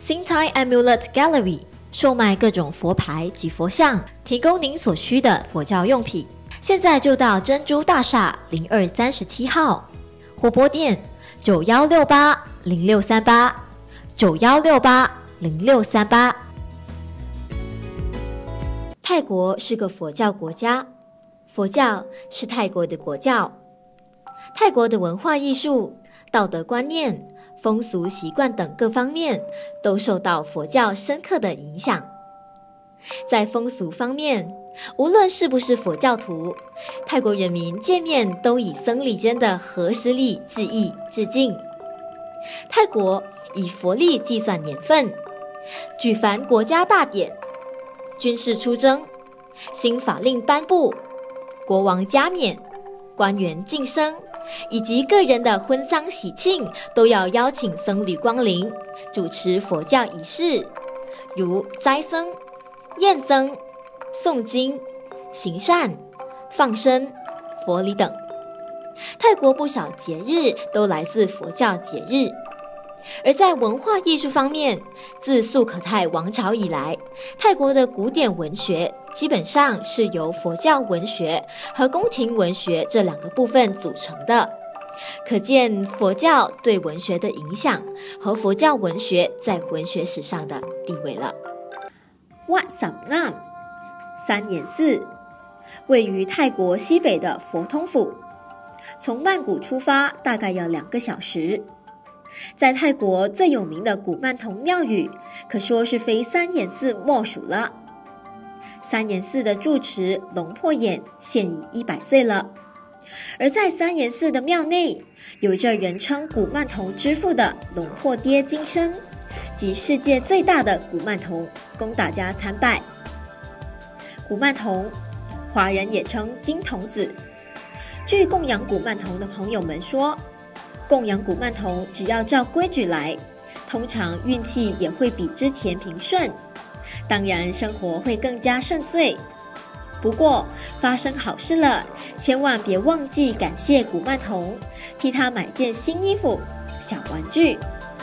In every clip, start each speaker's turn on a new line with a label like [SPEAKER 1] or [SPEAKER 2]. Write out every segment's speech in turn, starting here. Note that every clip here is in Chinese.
[SPEAKER 1] Sintai Amulet Gallery 售卖各种佛牌及佛像，提供您所需的佛教用品。现在就到珍珠大厦0237号，或拨电9168063891680638。泰国是个佛教国家，佛教是泰国的国教。泰国的文化艺术、道德观念、风俗习惯等各方面都受到佛教深刻的影响。在风俗方面，无论是不是佛教徒，泰国人民见面都以僧侣间的合十礼致意致敬。泰国以佛历计算年份，举凡国家大典、军事出征、新法令颁布、国王加冕、官员晋升以及个人的婚丧喜庆，都要邀请僧侣光临，主持佛教仪式，如斋僧、宴僧、诵经、行善、放生、佛礼等。泰国不少节日都来自佛教节日。而在文化艺术方面，自素可泰王朝以来，泰国的古典文学基本上是由佛教文学和宫廷文学这两个部分组成的，可见佛教对文学的影响和佛教文学在文学史上的地位了。Wat Sammam 三岩寺位于泰国西北的佛通府，从曼谷出发大概要2个小时。在泰国最有名的古曼童庙宇，可说是非三岩寺莫属了。三岩寺的住持龙破眼现已100岁了，而在三岩寺的庙内，有着人称古曼童之父的龙破爹金身，即世界最大的古曼童，供大家参拜。古曼童，华人也称金童子。据供养古曼童的朋友们说，供养古曼童只要照规矩来，通常运气也会比之前平顺，当然生活会更加顺遂。不过发生好事了，千万别忘记感谢古曼童，替他买件新衣服、小玩具。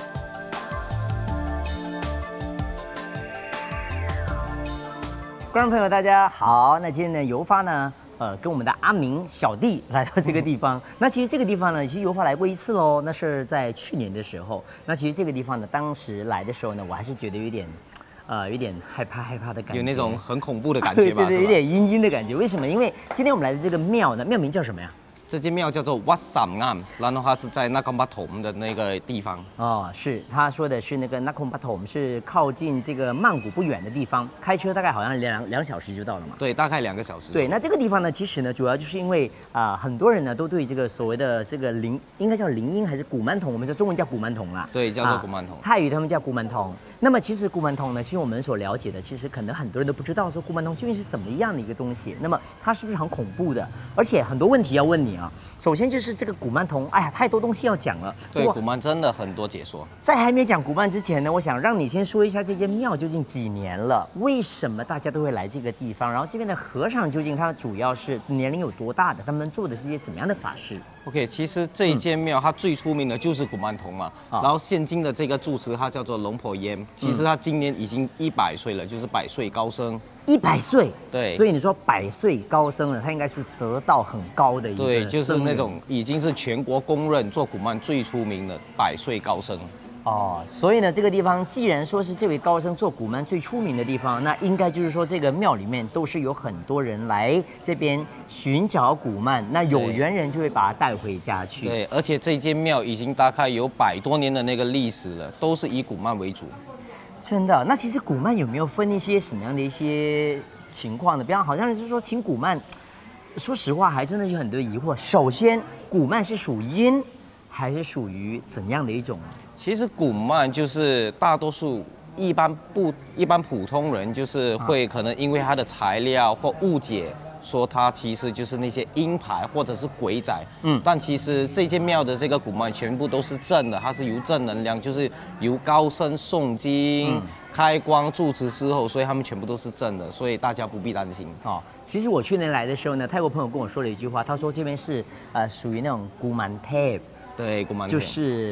[SPEAKER 2] 观众朋友大家好，那今天呢游发呢跟我们的阿明小弟来到这个地方。那其实这个地方呢，其实游发来过1次喽，那是在去年的时候。那其实这个地方呢，当时来的时候呢，我还是觉得有点害怕的感觉，
[SPEAKER 3] 有那种很恐怖的感觉吧？
[SPEAKER 2] 对，有点阴阴的感觉。为什么？因为今天我们来的这个庙呢，庙名叫什么呀？
[SPEAKER 3] 这间庙叫做 Wat Sammam， 然后它是在那贡巴统的那个地方。
[SPEAKER 2] 哦，是他说的是那个那贡巴统，是靠近这个曼谷不远的地方，开车大概好像2小时就到了嘛。
[SPEAKER 3] 对，大概2个小时。
[SPEAKER 2] 对，那这个地方呢，其实呢，主要就是因为很多人呢都对这个所谓的这个应该叫灵婴还是古曼童，我们说中文叫古曼童啦。
[SPEAKER 3] 对，叫做古曼童。
[SPEAKER 2] 泰语他们叫古曼童。那么其实古曼童呢，其实我们所了解的，其实可能很多人都不知道说古曼童究竟是怎么样的一个东西。那么它是不是很恐怖的？而且很多问题要问你啊。首先就是这个古曼童，哎呀，太多东西要讲了。
[SPEAKER 3] 对，古曼真的很多解说。
[SPEAKER 2] 在还没讲古曼之前呢，我想让你先说一下这间庙究竟几年了？为什么大家都会来这个地方？然后这边的和尚究竟他主要是年龄有多大的？他们做的是些怎么样的法事
[SPEAKER 3] ？OK， 其实这一间庙它最出名的就是古曼童嘛。然后现今的这个住持他叫做龙婆烟，其实他今年已经100岁了，就是100岁高僧。
[SPEAKER 2] 100岁，
[SPEAKER 3] 对，
[SPEAKER 2] 所以你说100岁高僧了，他应该是得道很高的一个，
[SPEAKER 3] 对，就是那种已经是全国公认做古曼最出名的100岁高僧。
[SPEAKER 2] 哦，所以呢，这个地方既然说是这位高僧做古曼最出名的地方，那应该就是说这个庙里面都是有很多人来这边寻找古曼，那有缘人就会把他带回家去。
[SPEAKER 3] 对，而且这间庙已经大概有100多年的那个历史了，都是以古曼为主。
[SPEAKER 2] 真的？那其实古曼有没有分一些什么样的一些情况呢？比方好像是说请古曼，说实话还真的有很多疑惑。首先，古曼是属阴还是属于怎样的一种？
[SPEAKER 3] 其实古曼就是大多数一般普通人就是会可能因为它的材料或误解，说它其实就是那些阴牌或者是鬼仔。但其实这间庙的这个古曼全部都是正的，它是由正能量，就是由高僧诵经、开光住持之后，所以他们全部都是正的，所以大家不必担心。
[SPEAKER 2] 哦，其实我去年来的时候呢，泰国朋友跟我说了一句话，他说这边是属于那种古曼 tape，
[SPEAKER 3] 对，古曼 tape
[SPEAKER 2] 就是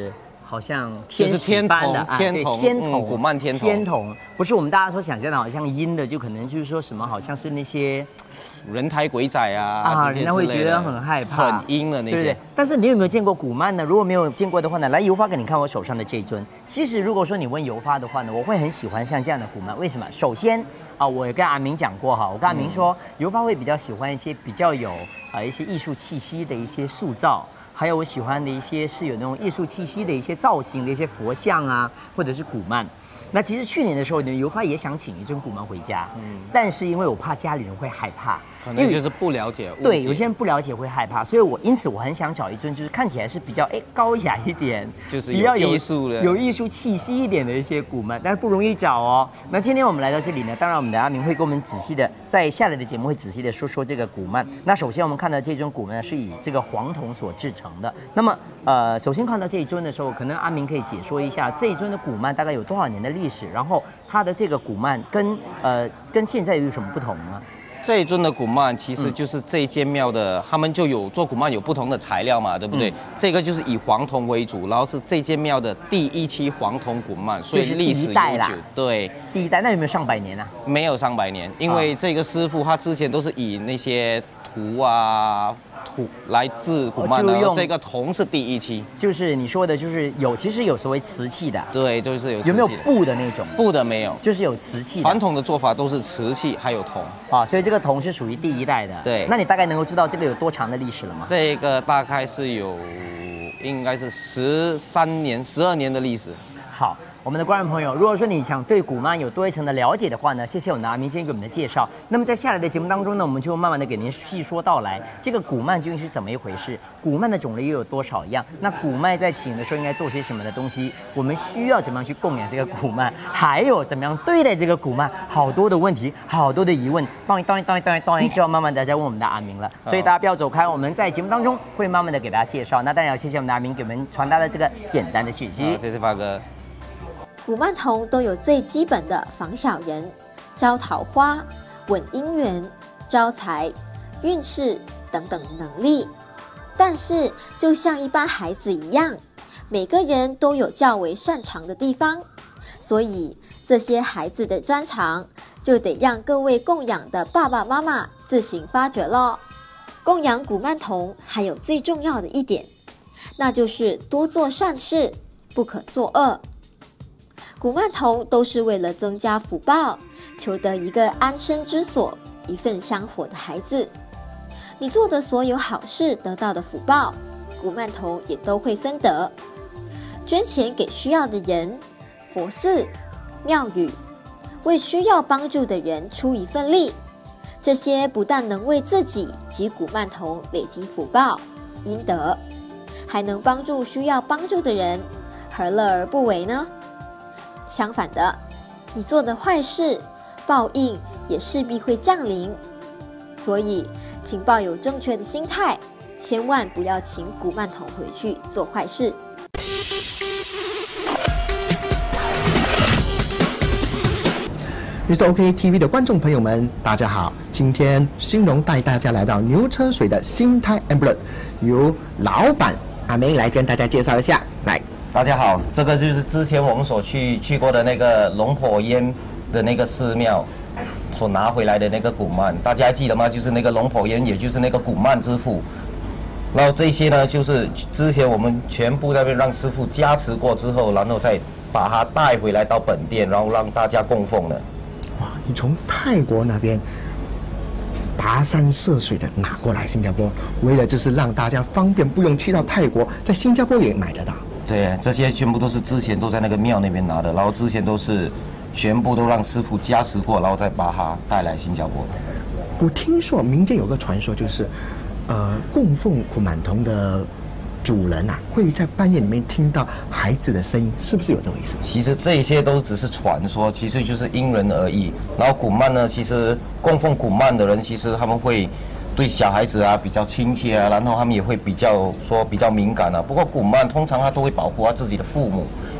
[SPEAKER 2] 好像
[SPEAKER 3] 就是天
[SPEAKER 2] 般的
[SPEAKER 3] 童，天童，
[SPEAKER 2] 天童，
[SPEAKER 3] 古曼天童，
[SPEAKER 2] 天童不是我们大家所想象的，好像阴的，就可能就是说什么，好像是那些
[SPEAKER 3] 人胎鬼仔啊，
[SPEAKER 2] 人家会觉得很害怕，
[SPEAKER 3] 很阴的那些。
[SPEAKER 2] 对不对？但是你有没有见过古曼呢？如果没有见过的话呢，来油发给你看我手上的这一尊。其实如果说你问油发的话呢，我会很喜欢像这样的古曼。为什么？首先我也跟阿明讲过哈，我跟阿明说，油发会比较喜欢一些比较有一些艺术气息的一些塑造。还有我喜欢的一些是有那种艺术气息的一些造型的一些佛像啊，或者是古曼。那其实去年的时候呢，油发也想请一尊古曼回家，但是因为我怕家里人会害怕，
[SPEAKER 3] 可能就是不了解。
[SPEAKER 2] 对，有些人不了解会害怕，所以因此我很想找一尊就是看起来是比较高雅一点，
[SPEAKER 3] 就是比较有艺术的、
[SPEAKER 2] 有艺术气息一点的一些古曼，但是不容易找哦。那今天我们来到这里呢，当然我们的阿明会跟我们仔细的在下来的节目会仔细的说说这个古曼。那首先我们看到这尊古曼是以这个黄铜所制成的。那么首先看到这一尊的时候，可能阿明可以解说一下这一尊的古曼大概有多少年的历史，然后它的这个古曼跟现在有什么不同呢？
[SPEAKER 3] 这一尊的古曼其实就是这一间庙的，他们就有做古曼有不同的材料嘛，对不对？这个就是以黄铜为主，然后是这间庙的第一期黄铜古曼，所以历史悠久。对，
[SPEAKER 2] 第一代，那有没有上百年啊？
[SPEAKER 3] 没有上百年，因为这个师傅他之前都是以那些土来制古曼的，这个铜是第一期。就是
[SPEAKER 2] 你说的，就是其实有所谓瓷器的。
[SPEAKER 3] 对，就是有瓷器的。
[SPEAKER 2] 有没有布的那种？布
[SPEAKER 3] 的没有，
[SPEAKER 2] 就是有瓷器的。
[SPEAKER 3] 传统的做法都是瓷器还有铜
[SPEAKER 2] 所以这个铜是属于第一代的。
[SPEAKER 3] 对，
[SPEAKER 2] 那你大概能够知道这个有多长的历史了吗？
[SPEAKER 3] 这个大概是应该是13年、12年的历史。
[SPEAKER 2] 好。我们的观众朋友，如果说你想对古曼有多一层的了解的话呢，谢谢我们的阿明先给我们的介绍。那么在下来的节目当中呢，我们就慢慢的给您细说道来，这个古曼究竟是怎么一回事？古曼的种类又有多少样？那古曼在请的时候应该做些什么的东西？我们需要怎么样去供养这个古曼？还有怎么样对待这个古曼？好多的问题，好多的疑问，当然就要慢慢的再问我们的阿明了。所以大家不要走开，我们在节目当中会慢慢的给大家介绍。那当然要谢谢我们的阿明给我们传达的这个简单的讯息。
[SPEAKER 3] 谢谢发哥。
[SPEAKER 1] 古曼童都有最基本的防小人、招桃花、稳姻缘、招财、运势等等能力，但是就像一般孩子一样，每个人都有较为擅长的地方，所以这些孩子的专长就得让各位供养的爸爸妈妈自行发掘咯。供养古曼童还有最重要的一点，那就是多做善事，不可作恶。古曼童都是为了增加福报，求得一个安身之所，一份香火的孩子。你做的所有好事得到的福报，古曼童也都会分得。捐钱给需要的人，佛寺、庙宇，为需要帮助的人出一份力，这些不但能为自己及古曼童累积福报、阴德，还能帮助需要帮助的人，何乐而不为呢？相反的，你做的坏事，报应也势必会降临。所以，请抱有正确的心态，千万不要请古曼童回去做坏事。
[SPEAKER 4] Mr. OK TV 的观众朋友们，大家好！今天兴隆带大家来到牛车水的新泰 Emblem， 由老板阿明来跟大家介绍一下。来。
[SPEAKER 3] 大家好，这个就是之前我们所去过的那个龙婆烟的那个寺庙所拿回来的那个古曼，大家还记得吗？就是那个龙婆烟，也就是那个古曼之父。然后这些呢，就是之前我们全部那边让师傅加持过之后，然后再把它带回来到本店，然后让大家供奉的。
[SPEAKER 4] 哇，你从泰国那边跋山涉水的拿过来新加坡，为了就是让大家方便，不用去到泰国，在新加坡也买得到。
[SPEAKER 3] 对，这些全部都是之前都在那个庙那边拿的，然后之前都是全部都让师傅加持过，然后再把它带来新加坡。
[SPEAKER 4] 我听说民间有个传说，就是供奉古曼童的主人啊，会在半夜里面听到孩子的声音，是不是有这回事？
[SPEAKER 3] 其实这些都只是传说，其实就是因人而异。然后古曼呢，其实供奉古曼的人，其实他们会对小孩子啊比较亲切啊，然后他们也会比较敏感啊。不过古曼通常他都会保护他自己的父母，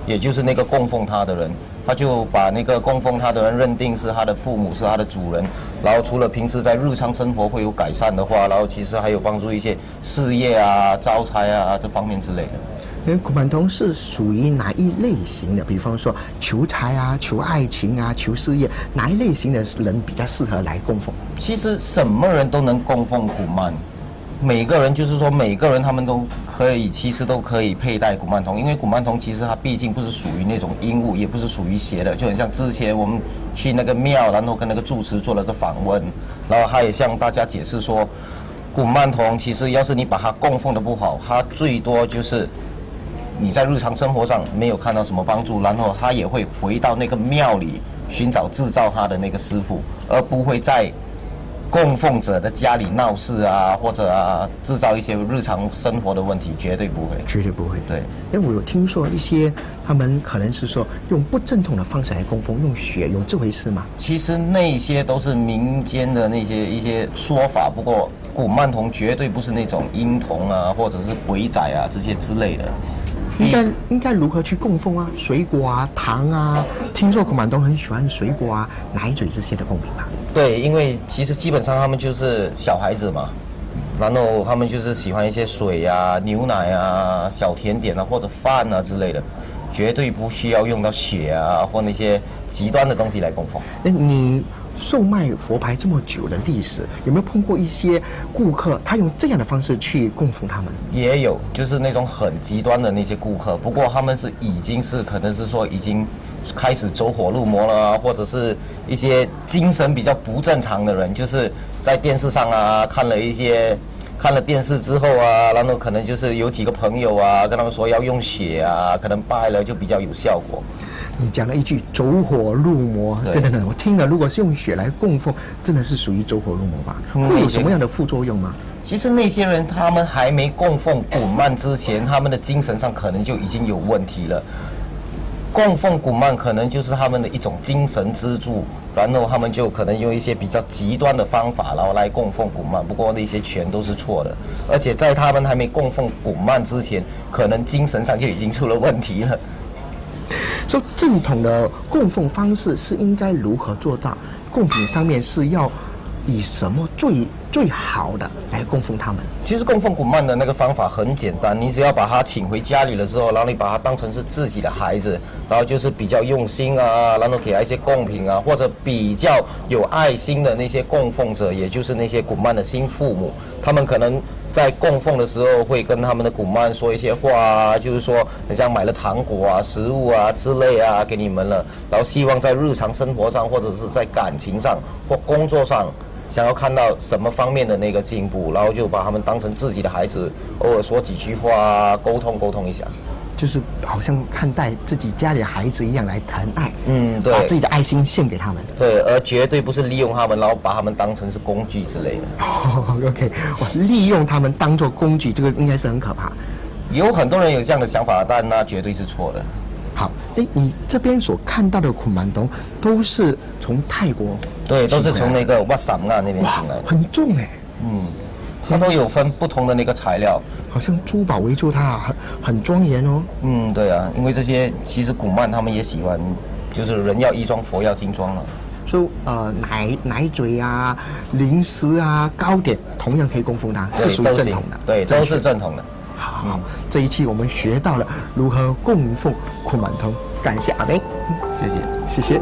[SPEAKER 3] 也就是那个供奉他的人，他就把那个供奉他的人认定是他的父母，是他的主人。然后除了平时在日常生活会有改善的话，然后其实还有帮助一些事业啊、招财啊这方面之类的。
[SPEAKER 4] 古曼童是属于哪一类型的？比方说求财啊、求爱情啊、求事业，哪一类型的人比较适合来供奉？
[SPEAKER 3] 其实什么人都能供奉古曼，每个人就是说每个人他们都可以，其实都可以佩戴古曼童，因为古曼童其实它毕竟不是属于那种阴物，也不是属于邪的，就很像之前我们去那个庙，然后跟那个住持做了个访问，然后他也向大家解释说，古曼童其实要是你把它供奉的不好，它最多就是你在日常生活上没有看到什么帮助，然后他也会回到那个庙里寻找制造他的那个师傅，而不会在供奉者的家里闹事啊，或者制造一些日常生活的问题，绝对不会，
[SPEAKER 4] 绝对不会。
[SPEAKER 3] 对，
[SPEAKER 4] 因为我有听说一些他们可能是说用不正统的方式来供奉，用血，有这回事吗？
[SPEAKER 3] 其实那些都是民间的那些一些说法，不过古曼童绝对不是那种阴童啊，或者是鬼仔啊这些之类的。
[SPEAKER 4] 应该如何去供奉啊？水果啊、糖啊，听说古曼童很喜欢水果啊、奶嘴这些的贡品吧？
[SPEAKER 3] 对，因为其实基本上他们就是小孩子嘛，然后他们就是喜欢一些水啊、牛奶啊、小甜点啊或者饭啊之类的，绝对不需要用到血啊或那些极端的东西来供奉。
[SPEAKER 4] 你售卖佛牌这么久的历史，有没有碰过一些顾客，他用这样的方式去供奉他们？
[SPEAKER 3] 也有，就是那种很极端的那些顾客，不过他们是已经是可能是说已经开始走火入魔了啊，或者是一些精神比较不正常的人，就是在电视上啊看了电视之后啊，然后可能就是有几个朋友啊跟他们说要用血啊，可能拜了就比较有效果。
[SPEAKER 4] 你讲了一句走火入魔，真的，我听了，如果是用血来供奉，真的是属于走火入魔吧？会有什么样的副作用吗？
[SPEAKER 3] 其实那些人他们还没供奉古曼之前，他们的精神上可能就已经有问题了。供奉古曼可能就是他们的一种精神支柱，然后他们就可能用一些比较极端的方法，然后来供奉古曼。不过那些全都是错的，而且在他们还没供奉古曼之前，可能精神上就已经出了问题了。
[SPEAKER 4] 说正统的供奉方式是应该如何做到？贡品上面是要以什么最好的来供奉他们？
[SPEAKER 3] 其实供奉古曼的那个方法很简单，你只要把他请回家里了之后，然后你把他当成是自己的孩子，然后就是比较用心啊，然后给他一些贡品啊，或者比较有爱心的那些供奉者，也就是那些古曼的新父母，他们可能在供奉的时候会跟他们的古曼说一些话啊，就是说很像买了糖果啊、食物啊之类啊给你们了，然后希望在日常生活上或者是在感情上或工作上想要看到什么方面的那个进步，然后就把他们当成自己的孩子，偶尔说几句话，沟通一下，
[SPEAKER 4] 就是好像看待自己家里的孩子一样来疼爱，
[SPEAKER 3] 对，
[SPEAKER 4] 把自己的爱心献给他们，
[SPEAKER 3] 对，而绝对不是利用他们，然后把他们当成是工具之类的。
[SPEAKER 4] OK， 利用他们当做工具，这个应该是很可怕。
[SPEAKER 3] 有很多人有这样的想法，但那绝对是错的。
[SPEAKER 4] 好，你这边所看到的古曼童都是从泰国，
[SPEAKER 3] 对，都是从那个瓦萨那边请来的，
[SPEAKER 4] 很重哎，
[SPEAKER 3] 它都有分不同的那个材料，
[SPEAKER 4] 好像珠宝围住它，很庄严哦。
[SPEAKER 3] 对啊，因为这些其实古曼他们也喜欢，就是人要衣装，佛要金装了。
[SPEAKER 4] 说奶嘴啊、零食啊、糕点，同样可以供奉它，是属于正统的，
[SPEAKER 3] 对，都是正统的。
[SPEAKER 4] 好，这一期我们学到了如何供奉古曼童，感谢阿梅，
[SPEAKER 3] 谢谢，
[SPEAKER 4] 谢谢。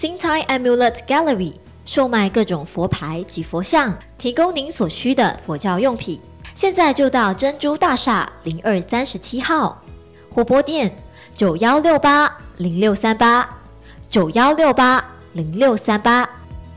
[SPEAKER 1] Xingtai Amulet Gallery 售卖各种佛牌及佛像，提供您所需的佛教用品。现在就到珍珠大厦0237号，或拨电91680638 91680638。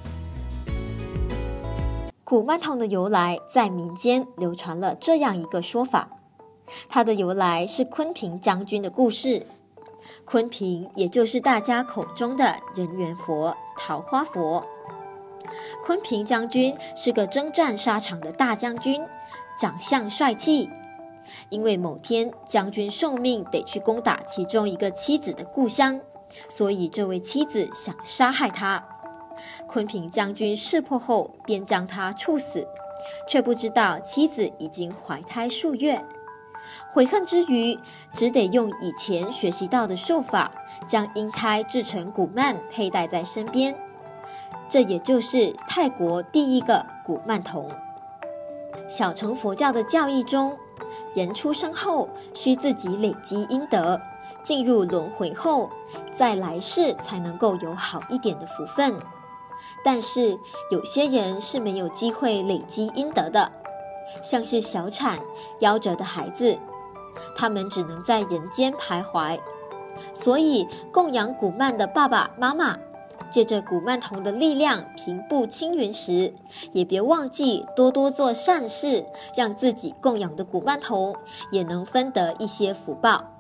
[SPEAKER 1] 古曼童的由来在民间流传了这样一个说法，它的由来是坤平将军的故事。坤平也就是大家口中的人缘佛、桃花佛。坤平将军是个征战沙场的大将军，长相帅气。因为某天将军受命得去攻打其中一个妻子的故乡，所以这位妻子想杀害他。坤平将军识破后便将他处死，却不知道妻子已经怀胎数月。悔恨之余，只得用以前学习到的术法，将婴胎制成古曼佩戴在身边。这也就是泰国第一个古曼童。小乘佛教的教义中，人出生后需自己累积阴德，进入轮回后，在来世才能够有好一点的福分。但是有些人是没有机会累积阴德的，像是小产、夭折的孩子，他们只能在人间徘徊。所以供养古曼的爸爸妈妈，借着古曼童的力量平步青云时，也别忘记多多做善事，让自己供养的古曼童也能分得一些福报。